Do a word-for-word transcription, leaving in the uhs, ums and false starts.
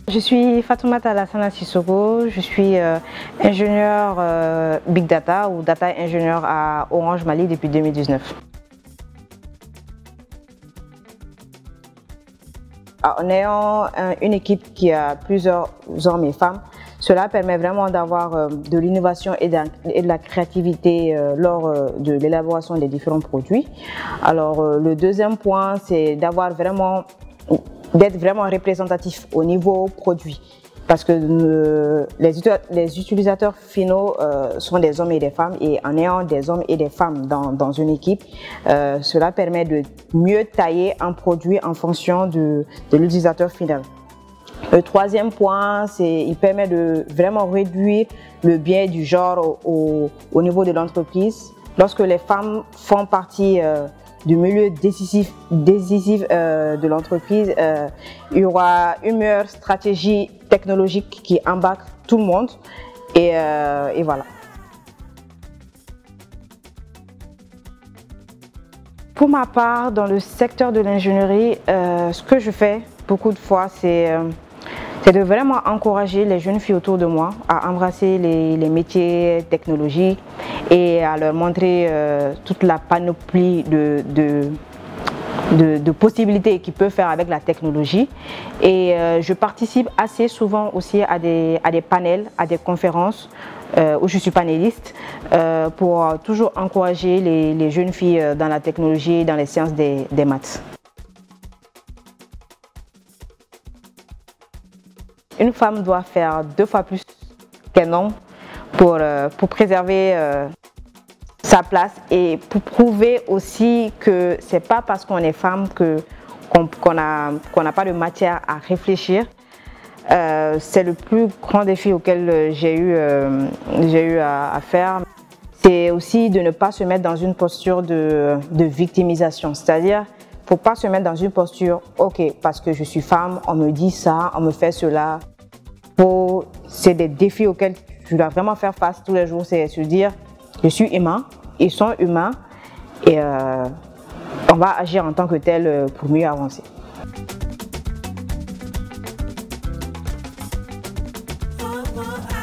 Je suis Fatoumata Alassana Sissoko, je suis euh, ingénieure euh, Big Data ou Data Ingénieur à Orange Mali depuis deux mille dix-neuf. En ayant un, une équipe qui a plusieurs hommes et femmes, cela permet vraiment d'avoir euh, de l'innovation et, et de la créativité euh, lors euh, de l'élaboration des différents produits. Alors euh, le deuxième point, c'est d'avoir vraiment d'être vraiment représentatif au niveau produit, parce que euh, les, les utilisateurs finaux euh, sont des hommes et des femmes, et en ayant des hommes et des femmes dans, dans une équipe, euh, cela permet de mieux tailler un produit en fonction de, de l'utilisateur final. Le troisième point, c'est il permet de vraiment réduire le biais du genre au, au, au niveau de l'entreprise. Lorsque les femmes font partie euh, du milieu décisif, décisif euh, de l'entreprise, euh, il y aura une meilleure stratégie technologique qui embarque tout le monde, et, euh, et voilà. Pour ma part, dans le secteur de l'ingénierie, euh, ce que je fais beaucoup de fois, c'est euh, c'est de vraiment encourager les jeunes filles autour de moi à embrasser les, les métiers technologiques et à leur montrer euh, toute la panoplie de, de, de, de possibilités qu'ils peuvent faire avec la technologie. Et euh, je participe assez souvent aussi à des, à des panels, à des conférences euh, où je suis panéliste euh, pour toujours encourager les, les jeunes filles dans la technologie et dans les sciences des, des maths. Une femme doit faire deux fois plus qu'un homme pour, euh, pour préserver euh, sa place et pour prouver aussi que c'est pas parce qu'on est femme que qu'on qu'on a, qu'on n'a pas de matière à réfléchir. Euh, c'est le plus grand défi auquel j'ai eu, euh, j'ai eu à, à faire. C'est aussi de ne pas se mettre dans une posture de, de victimisation, c'est-à-dire faut pas se mettre dans une posture, ok, parce que je suis femme, on me dit ça, on me fait cela. C'est des défis auxquels je dois vraiment faire face tous les jours, c'est se dire, je suis humain, ils sont humains, et euh, on va agir en tant que tel pour mieux avancer. Oh, oh,